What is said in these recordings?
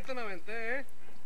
completo me aventé,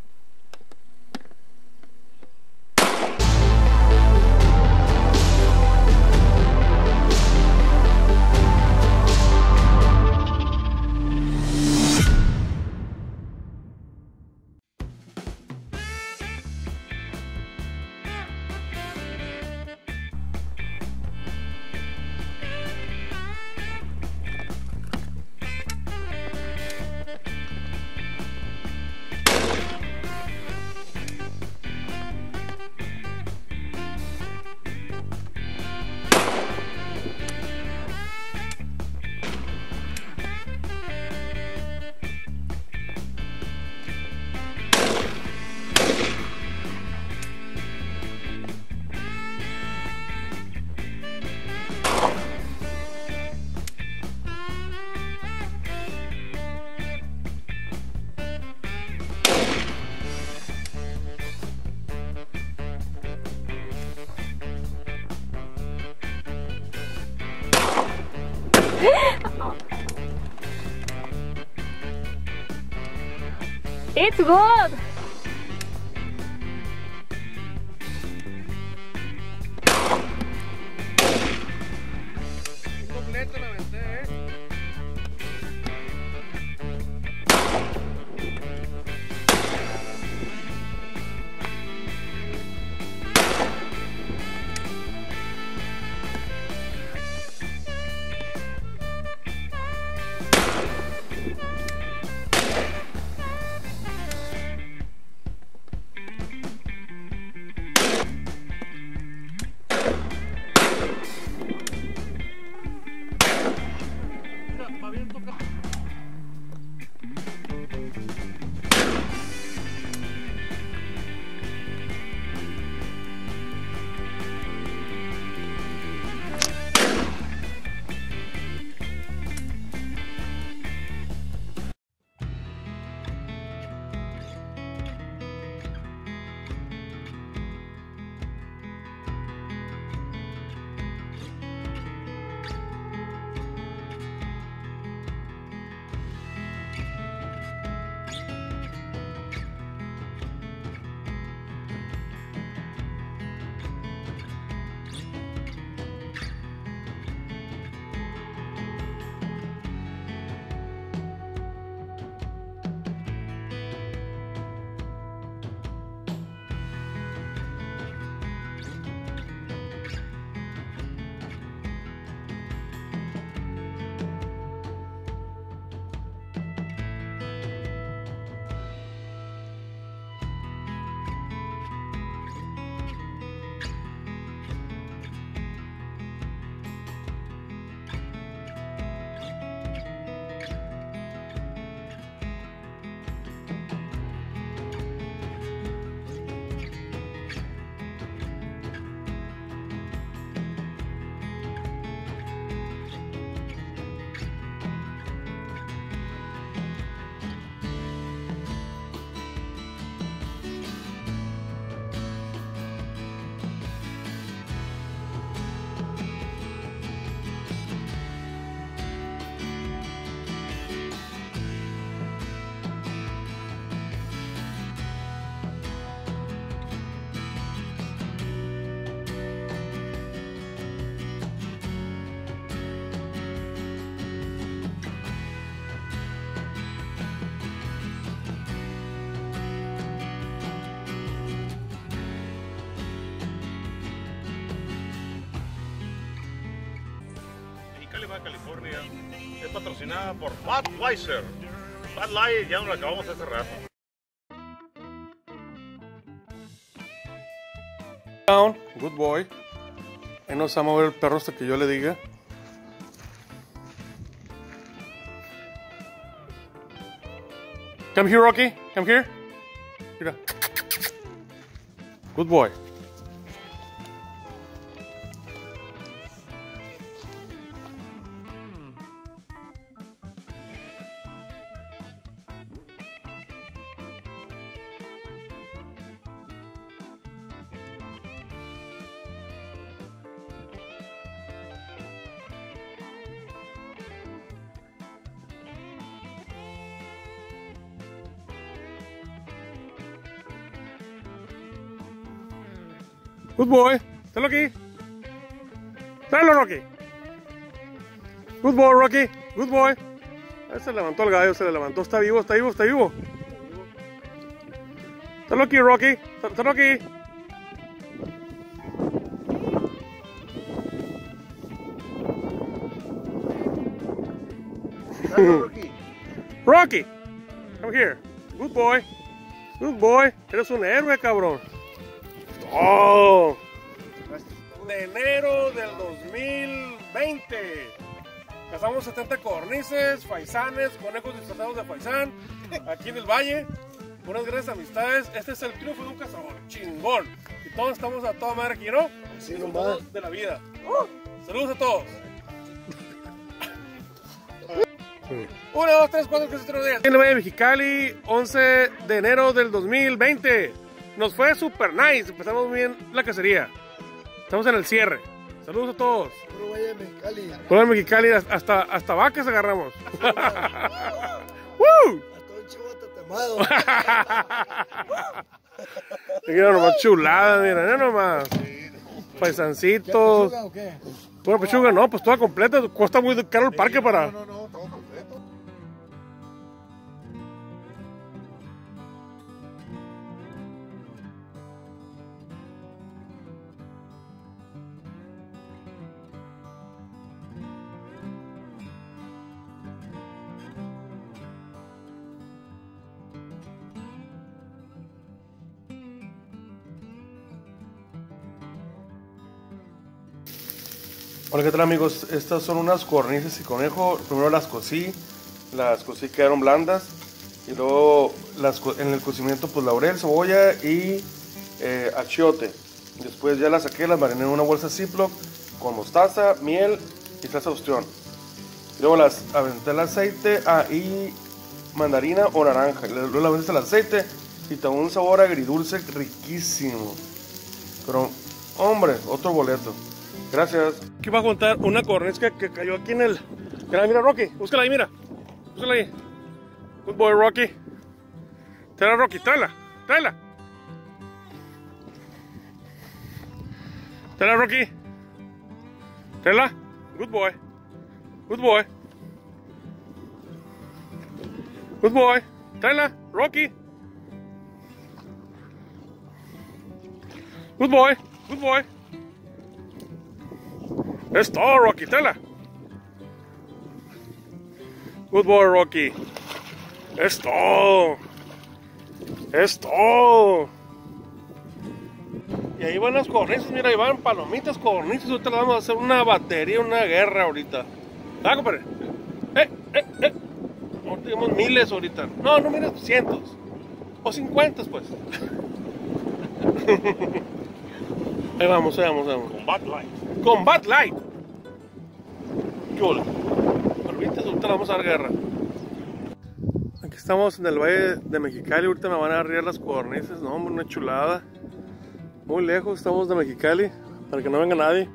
It's good. completo me aventé, Mira, va bien tocado. Baja California es patrocinada por Budweiser. Bud Light ya nos lo acabamos hace rato. Down, good boy. Ahí no se va a mover el perro hasta que yo le diga. Come here, Rocky. Come here. Mira. Good boy. Good boy. Tráelo aquí. Tráelo, Rocky. Good boy, Rocky. Good boy. Ahí se levantó el gallo, se le levantó. Está vivo, está vivo, está vivo. Tráelo aquí, Rocky. Tráelo aquí. Rocky. Rocky, come here. Good boy. Good boy. Eres un héroe, cabrón. Oh. De enero del 2020. Cazamos 70 codornices, faisanes, conejos disfrazados de faisán, aquí en el valle. Unas grandes amistades. Este es el triunfo de un cazador. Chingón. Y todos estamos a toda madre aquí, ¿no? Sí, Los nomás. todos de la vida. Saludos a todos. 1, 2, 3, 4, 5, 6, 7, 8. En el Valle de Mexicali, 11 de enero del 2020. Nos fue super nice. Empezamos muy bien la cacería. Estamos en el cierre. Saludos a todos. Puro Valle de Mexicali. Por el Mexicali, hasta vacas agarramos. ¡Woo! Hasta un chivo tatemado. Mira nomás chulada, mira nomás. Paisancitos. ¿Pechuga o qué? Pura pechuga, no, pues toda completa. Cuesta muy caro el parque para. No, todo completo. Hola, ¿qué tal, amigos? Estas son unas codornices y conejo. Primero las cocí quedaron blandas. Y luego en el cocimiento, pues laurel, cebolla y achiote. Después ya las saqué, las mariné en una bolsa Ziploc con mostaza, miel y salsa ostión. Y luego las aventé al aceite y mandarina o naranja. Luego las aventé al aceite y te da un sabor agridulce riquísimo. Pero, hombre, otro boleto. Gracias. Aquí va a contar una codorniz que cayó aquí en el... Mira, Rocky, búscala ahí, mira. Búscala ahí. Good boy, Rocky. Tráela, Rocky, tráela. Tráela. Tráela, Rocky. Tráela. Good boy. Good boy. Good boy. Tráela, Rocky. Good boy. Good boy. Es todo, Rocky, tela. Good boy, Rocky. Es todo. Es todo. Y ahí van las codornices, mira, ahí van palomitas, codornices. Ahorita le vamos a hacer una batería, una guerra ahorita. Ah, compadre. No tenemos miles ahorita. No miles, cientos. O 50, pues. Ahí vamos. Combat Light. Combat Light. ¿Qué hola? Ahorita le vamos a dar guerra. Aquí estamos en el Valle de Mexicali. Ahorita me van a arriar las codornices. No, hombre, una chulada. Muy lejos estamos de Mexicali. Para que no venga nadie.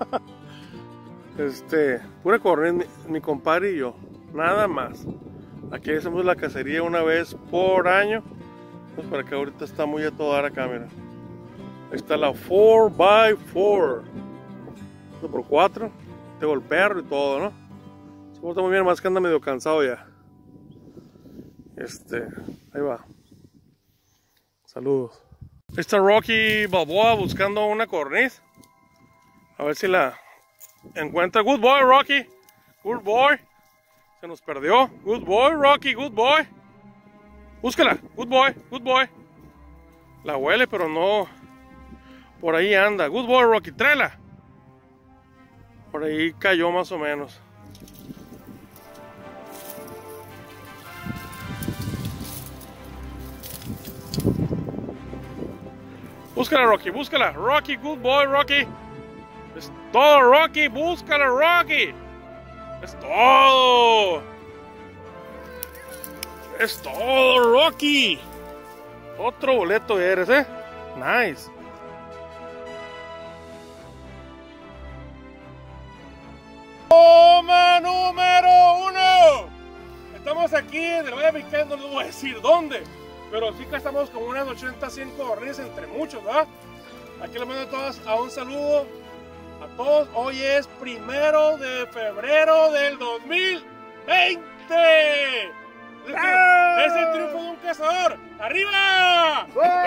Pura codorniz, mi compadre y yo. Nada más. Aquí hacemos la cacería una vez por año. Pues para que ahorita está muy a todo dar acá, mira. Ahí está la 4x4. Por 4. Tengo el perro y todo, ¿no? Se porta muy bien, más que anda medio cansado ya. Ahí va. Saludos. Ahí está Rocky Balboa buscando una codorniz. A ver si la encuentra. Good boy, Rocky. Good boy. Se nos perdió. Good boy, Rocky. Good boy. Búscala. Good boy. Good boy. La huele, pero no. Por ahí anda. Good boy, Rocky. Tráela. Por ahí cayó más o menos. Búscala, Rocky. Búscala. Rocky. Good boy, Rocky. Es todo, Rocky. Búscala, Rocky. Es todo. Es todo, Rocky. Otro boleto eres, Nice. Toma número 1. Estamos aquí en el Valle de Mexicali, no les voy a decir dónde, pero sí que estamos como unas 80, 100 codornices entre muchos, ¿verdad? Aquí les mando a todos a un saludo a todos. Hoy es 1 de febrero del 2020. Es el triunfo de un cazador. ¡Arriba!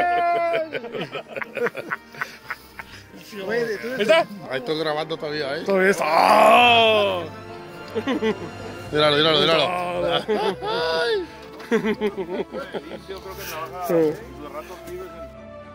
¿Está? Ahí estoy grabando todavía, Todavía está. Míralo. Yo creo que trabaja los ratos libres en...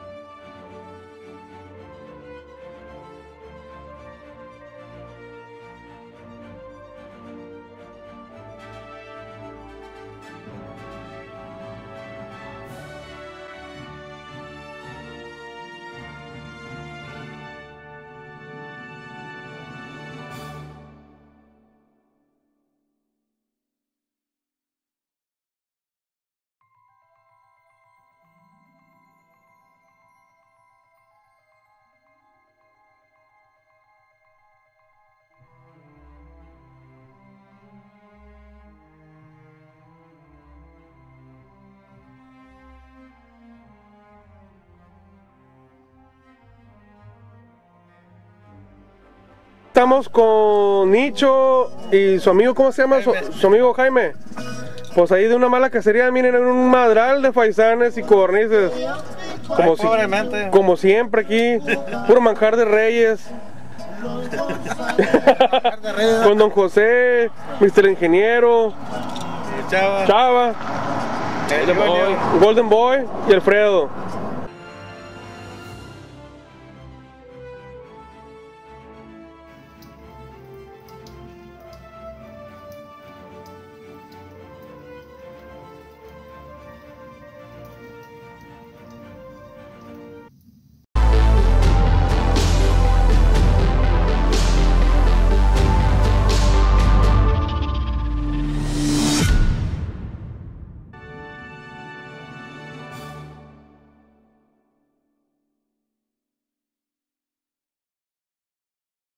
Estamos con Nicho y su amigo, ¿cómo se llama? Su amigo Jaime. Pues ahí de una mala cacería, miren, en un madral de faisanes y codornices. Como siempre aquí, puro manjar de reyes. Con Don José, Mr. Ingeniero, Chava, Golden Boy y Alfredo.